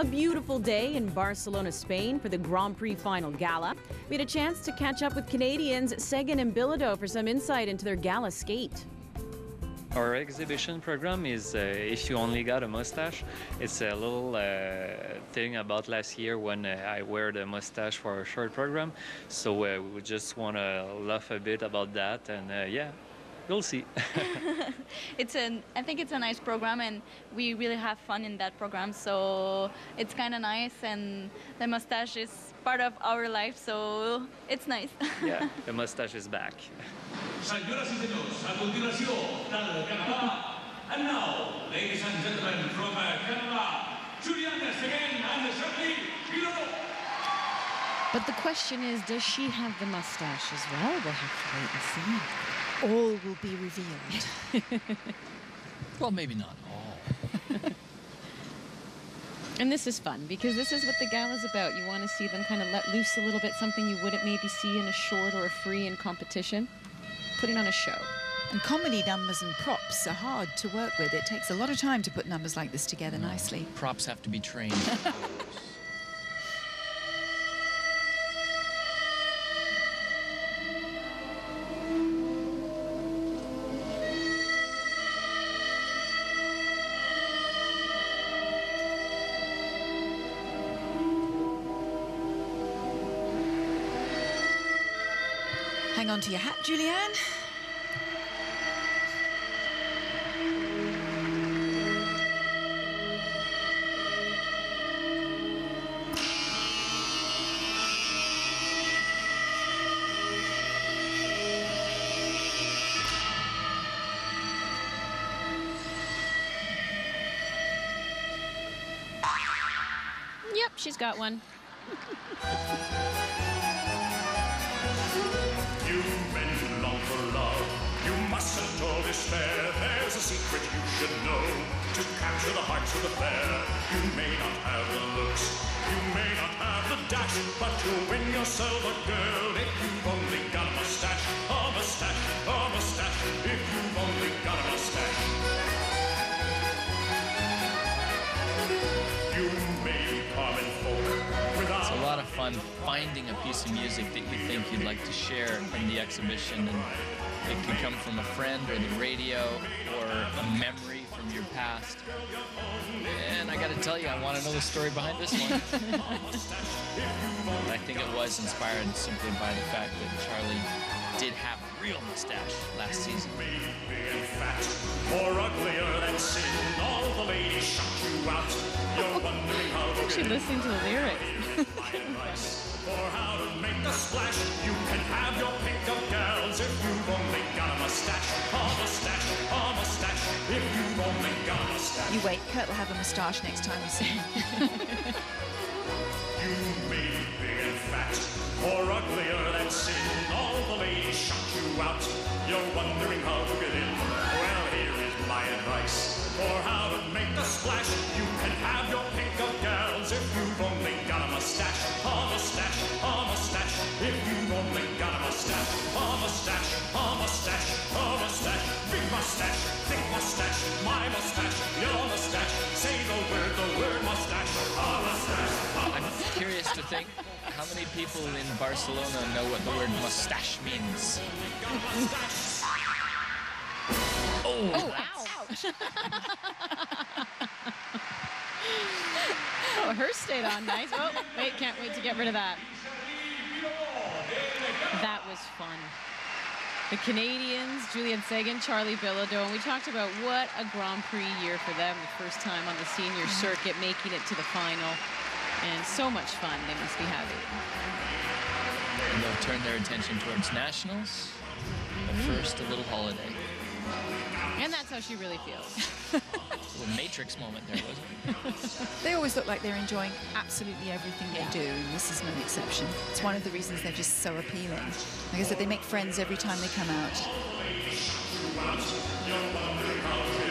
A beautiful day in Barcelona, Spain for the Grand Prix Final Gala. We had a chance to catch up with Canadians Seguin and Bilodeau for some insight into their gala skate. Our exhibition program is If You Only Got a Mustache. It's a little thing about last year when I wear the mustache for our short program. So we just want to laugh a bit about that, and yeah, you'll see. I think it's a nice program, and we really have fun in that program. So it's kind of nice, and the mustache is part of our life, so it's nice. Yeah, the mustache is back. Senyores i senyors, a continuació, del Canadà. And now, ladies and gentlemen, from Canada, Julian Seguin and Charlie Bilodeau. But the question is, does she have the mustache as well? We'll have to wait and see. All will be revealed. Well, maybe not all. And this is fun, because this is what the gala's about. You want to see them kind of let loose a little bit, something you wouldn't maybe see in a short or a free in competition. Putting on a show. And comedy numbers and props are hard to work with. It takes a lot of time to put numbers like this together nicely. Props have to be trained. Hang on to your hat, Julianne. Yep, she's got one. You men who long for love, you mustn't all despair. There's a secret you should know to capture the hearts of the fair. You may not have the looks, you may not have the dash, but you'll win yourself a girl if you've only got a mustache, a mustache, a mustache, if you've only got a mustache. You may be common folk without... It's a lot of fun finding a piece of music that you think you'd like to share in the exhibition, and it can come from a friend or the radio or a memory from your past. And I gotta tell you, I want to know the story behind this one. I think it was inspired simply by the fact that Charlie did have a real mustache last season. Or uglier than sin, all the ladies shut you out. You're wondering how to Actually listening to the lyrics. For how to make a splash, you can have your pick of gals if you've only got a mustache, a mustache, a mustache, if you've only got a mustache. You wait, Kurt will have a moustache next time we see him. You may be big and fat, or uglier than sin, all the ladies shut you out. You're wondering how to get in. Well, here is my advice. For how to make a splash, you can have your pick of gals if you've only got a mustache, a mustache, a mustache, if you've only got a mustache, a mustache, a mustache, a mustache, big mustache, thick mustache, my mustache, your mustache, say the word mustache, a mustache. I'm curious to think how many people in Barcelona know what the word mustache means. Oh, Ouch. Oh, her stayed on nice. Oh, wait, can't wait to get rid of that. That was fun. The Canadians, Julian Seguin, Charlie Bilodeau, and we talked about what a Grand Prix year for them, the first time on the senior circuit, making it to the final. And so much fun they must be having. and they'll turn their attention towards nationals, but first a little holiday. And that's how she really feels. A little Matrix moment there, wasn't it? They always look like they're enjoying absolutely everything they do, and this is no exception. It's one of the reasons they're just so appealing. Like I said, they make friends every time they come out.